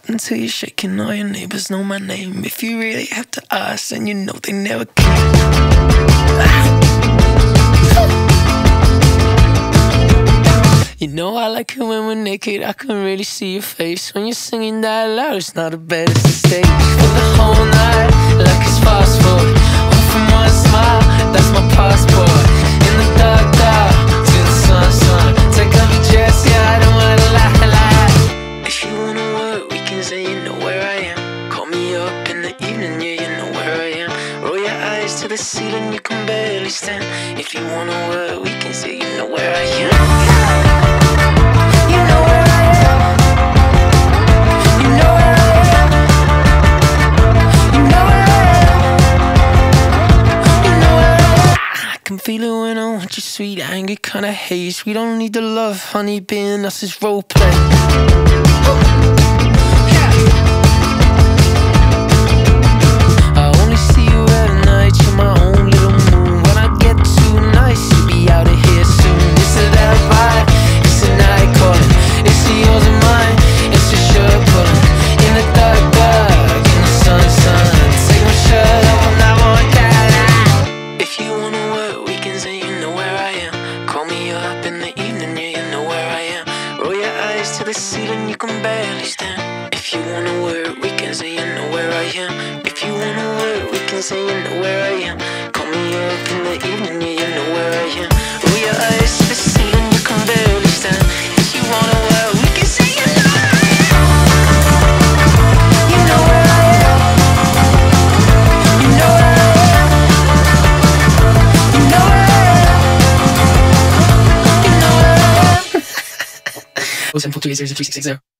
until you're shaking. All your neighbors know my name. If you really have to ask, then you know they never came. You know I like it when we're naked, I can really see your face. When you're singing that loud, it's not a bed, it's a stage. For the whole night, like it's fast forward. One from one smile, that's my passport. In the dark, dark, to the sun, sun. Take off your dress, yeah, I don't wanna lie. If you wanna work, we can say you know where I am. Call me up in the evening, yeah, you know where I am. Roll your eyes to the ceiling, you can barely stand. If you wanna work, we can say you know where I am. I can feel it when I want you, sweet anger, kinda haze. We don't need the love, honey, being us is roleplay. I only see you at night, you're my own little moon. When I get too nice, you'll be out of here soon. It's a that vibe, it's a night calling. It's a yours and mine, it's a shirt pulling. In the dark, dark, in the sun, sun. Take my shirt off and I won't die. If you wanna work, we can say you know where I am. Call me up in the evening, yeah, you know where I am. Roll your eyes to the ceiling, you can barely stand. If you wanna work, we can say you know where I am. If you wanna work, we can say you know where I am. Call me up in the evening, yeah, you know where I am. Roll your eyes to the ceiling, you can barely stand. If you wanna work, we can say you know where I am. You know where I am. You know where I am. You know where I am. You know where I am. 07 Portuguese 3660.